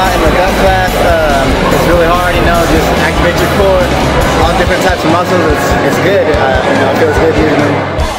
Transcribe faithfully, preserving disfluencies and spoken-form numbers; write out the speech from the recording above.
lot in the gut class. Um, it's really hard, you know, just activate your core, all different types of muscles. It's, it's good, uh, you know, it feels good using them.